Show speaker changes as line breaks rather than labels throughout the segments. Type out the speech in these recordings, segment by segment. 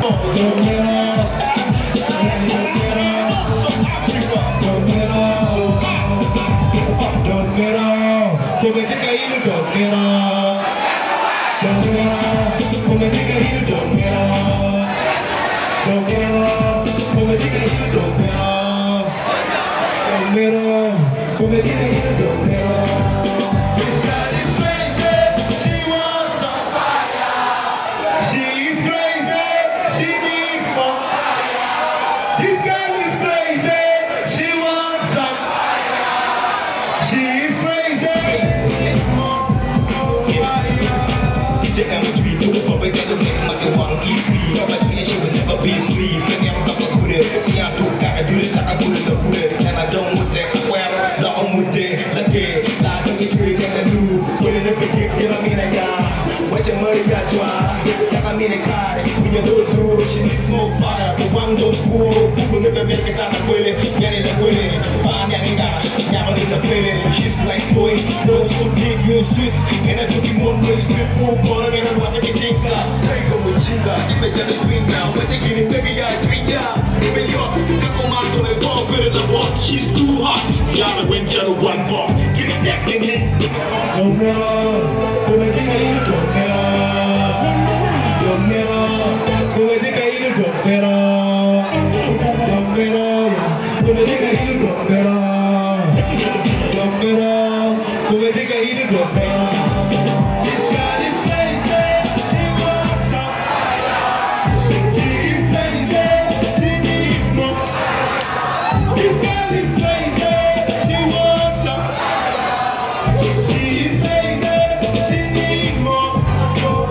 She needs more fire, the one don't fool. People never make it out of Willie. Yanni the Willie, Fan Yanninga, Yaman in the planet. She's like, boy, no so big, no sweet. And I took him one way, split pool, for a minute, what I can take up. Take up with Chinga, even the twin now. What you getting, baby, I twin ya. Even your Kakomato, I fall better than what. She's too hot. Yana went to one bomb. Get it back in it. Don't know, come and think I need to go.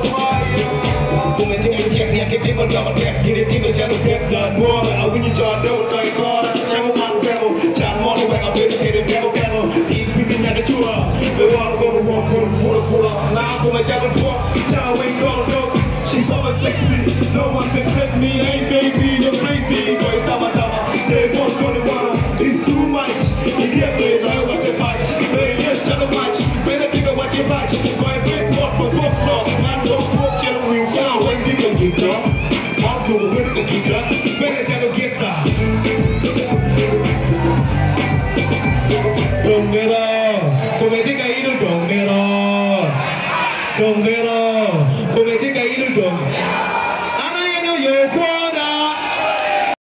Get it, jump, get, get it, jump, get, blood, war, when you draw